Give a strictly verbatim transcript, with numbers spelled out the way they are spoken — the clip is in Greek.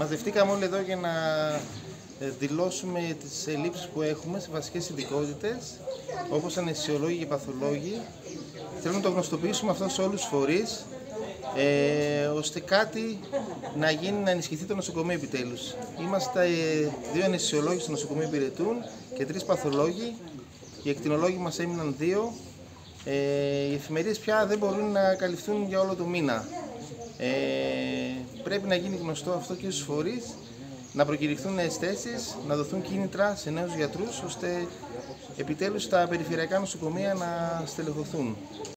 Μαζευτήκαμε όλοι εδώ για να δηλώσουμε τις ελλείψεις που έχουμε σε βασικές ειδικότητες, όπως αναισθησιολόγοι και παθολόγοι. Θέλουμε να το γνωστοποιήσουμε αυτό σε όλους τους φορείς, ε, ώστε κάτι να γίνει, να ενισχυθεί το νοσοκομείο επιτέλους. Είμαστε ε, δύο αναισθησιολόγοι στο νοσοκομείο Πυρετούν και τρεις παθολόγοι. Οι εκτινολόγοι μας έμειναν δύο. Ε, οι εφημερίες πια δεν μπορούν να καλυφθούν για όλο το μήνα. Ε, πρέπει να γίνει γνωστό αυτό και στους φορείς, να προκηρυχθούν νέες θέσεις, να δοθούν κίνητρα σε νέους γιατρούς, ώστε επιτέλους τα περιφερειακά νοσοκομεία να στελεχωθούν.